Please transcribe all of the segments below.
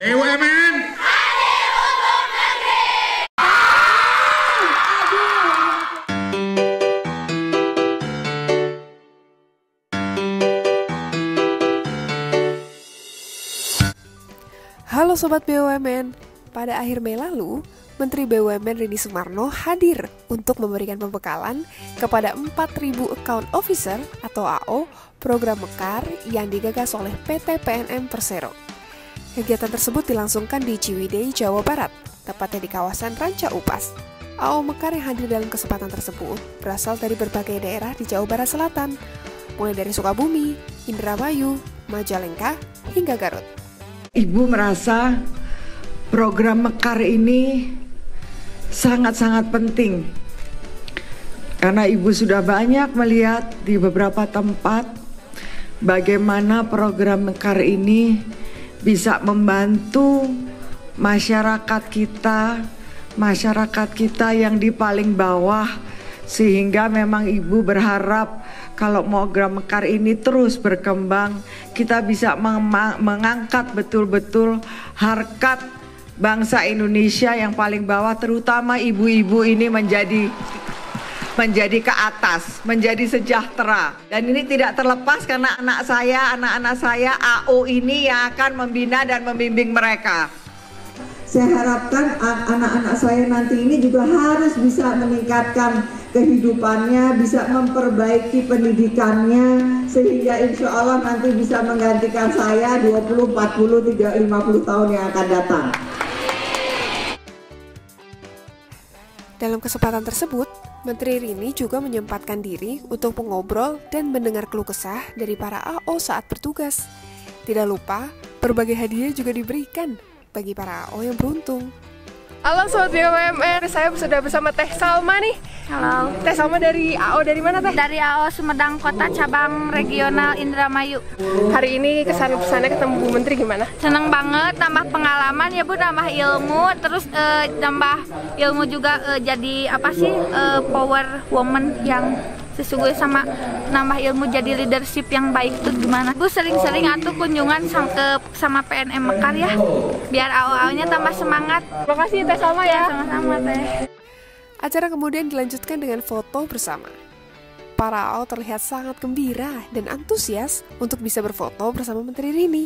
BUMN Halo Sobat BUMN, pada akhir Mei lalu, Menteri BUMN Rini Sumarno hadir untuk memberikan pembekalan kepada 4.000 account officer atau AO program Mekar yang digagas oleh PT PNM Persero. Kegiatan tersebut dilangsungkan di Ciwidey, Jawa Barat, tepatnya di kawasan Ranca Upas. AO Mekar yang hadir dalam kesempatan tersebut berasal dari berbagai daerah di Jawa Barat Selatan, mulai dari Sukabumi, Indramayu, Majalengka, hingga Garut. Ibu merasa program Mekar ini sangat-sangat penting karena Ibu sudah banyak melihat di beberapa tempat bagaimana program Mekar ini bisa membantu masyarakat kita yang di paling bawah, sehingga memang Ibu berharap kalau program Mekar ini terus berkembang, kita bisa mengangkat betul-betul harkat bangsa Indonesia yang paling bawah, terutama ibu-ibu ini menjadi ke atas, menjadi sejahtera. Dan ini tidak terlepas karena anak-anak saya AO ini yang akan membina dan membimbing mereka. Saya harapkan anak-anak saya nanti ini juga harus bisa meningkatkan kehidupannya, bisa memperbaiki pendidikannya, sehingga insya Allah nanti bisa menggantikan saya 20, 40, 30, 50 tahun yang akan datang. Dalam kesempatan tersebut, Menteri Rini juga menyempatkan diri untuk mengobrol dan mendengar keluh kesah dari para AO saat bertugas. Tidak lupa, berbagai hadiah juga diberikan bagi para AO yang beruntung. Halo Sobat BUMN, saya sudah bersama Teh Salma nih. Halo. Teh Salma dari AO dari mana Teh? Dari AO Sumedang Kota Cabang Regional Indramayu. Hari ini kesan-pesannya ketemu Bu Menteri gimana? Seneng banget, nambah pengalaman ya Bu, nambah ilmu, terus nambah ilmu juga jadi power woman yang sesungguhnya, sama nambah ilmu jadi leadership yang baik tuh gimana. Bu sering-sering atuh kunjungan sama PNM Mekar ya, biar AO-AO-nya tambah semangat. Makasih Teh Salma ya. Sama-sama Teh. Acara kemudian dilanjutkan dengan foto bersama. Para AO terlihat sangat gembira dan antusias untuk bisa berfoto bersama Menteri Rini.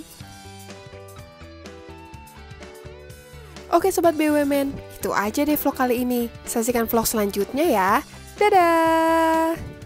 Oke Sobat BUMN, itu aja deh vlog kali ini. Saksikan vlog selanjutnya ya. Dadah!